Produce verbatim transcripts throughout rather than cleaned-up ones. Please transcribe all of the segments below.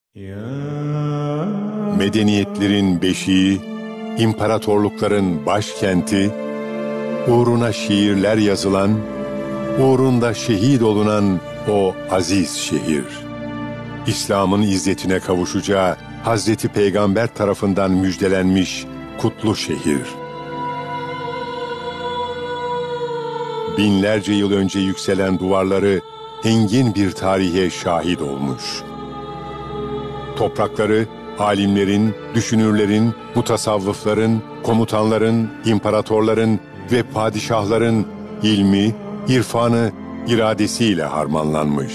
Medeniyetlerin beşiği, imparatorlukların başkenti, uğruna şiirler yazılan, uğrunda şehit olunan o aziz şehir. İslam'ın izzetine kavuşacağı Hazreti Peygamber tarafından müjdelenmiş kutlu şehir. Binlerce yıl önce yükselen duvarları engin bir tarihe şahit olmuş. Toprakları alimlerin, düşünürlerin, mutasavvıfların, komutanların, imparatorların ve padişahların ilmi, irfanı, iradesiyle harmanlanmış.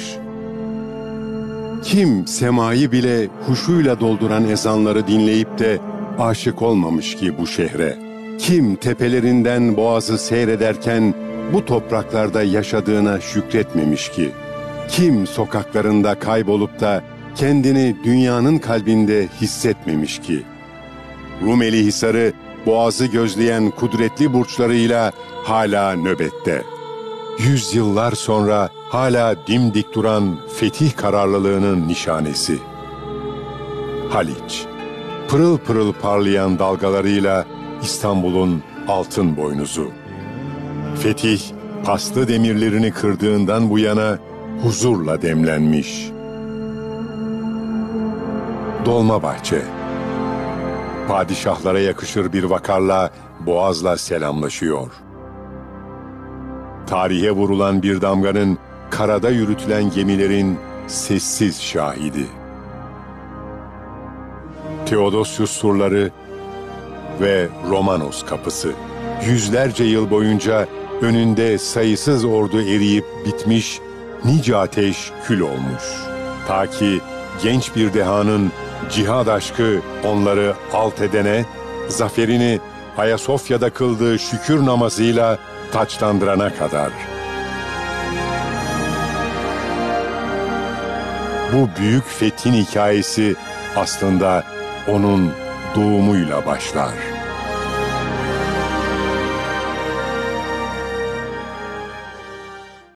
Kim semayı bile huşuyla dolduran ezanları dinleyip de aşık olmamış ki bu şehre? Kim tepelerinden boğazı seyrederken bu topraklarda yaşadığına şükretmemiş ki? Kim sokaklarında kaybolup da kendini dünyanın kalbinde hissetmemiş ki? Rumeli Hisarı boğazı gözleyen kudretli burçlarıyla hala nöbette. Yüzyıllar sonra hala dimdik duran fetih kararlılığının nişanesi. Haliç, pırıl pırıl parlayan dalgalarıyla İstanbul'un altın boynuzu. Fetih, paslı demirlerini kırdığından bu yana huzurla demlenmiş. Dolmabahçe, padişahlara yakışır bir vakarla boğazla selamlaşıyor. Tarihe vurulan bir damganın, karada yürütülen gemilerin sessiz şahidi. Theodosius surları ve Romanos kapısı, yüzlerce yıl boyunca önünde sayısız ordu eriyip bitmiş, nice ateş kül olmuş. Ta ki genç bir dehanın cihad aşkı onları alt edene, zaferini Ayasofya'da kıldığı şükür namazıyla taçlandırana kadar. Bu büyük fethin hikayesi aslında onun doğumuyla başlar.